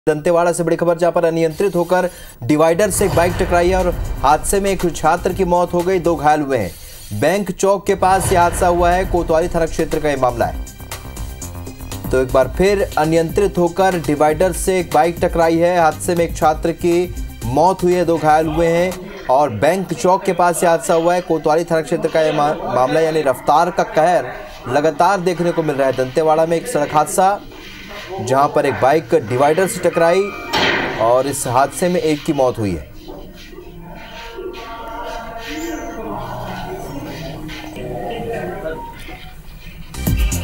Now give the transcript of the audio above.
दंतेवाड़ा से बड़ी खबर, जहां पर अनियंत्रित होकर डिवाइडर से एक बाइक टकराई है और हादसे में एक छात्र की मौत हो गई, 2 घायल हुए हैं। बैंक चौक के पास यह हादसा हुआ है। कोतवाली थाना क्षेत्र का यह मामला है। तो एक बार फिर अनियंत्रित होकर डिवाइडर से एक बाइक टकराई है। हादसे में एक छात्र की मौत हुई है, 2 घायल हुए हैं और बैंक चौक के पास यह हादसा हुआ है। कोतवाली थाना क्षेत्र का यह मामला, यानी रफ्तार का कहर लगातार देखने को मिल रहा है। दंतेवाड़ा में एक सड़क हादसा, जहां पर एक बाइक डिवाइडर से टकराई और इस हादसे में एक की मौत हुई है।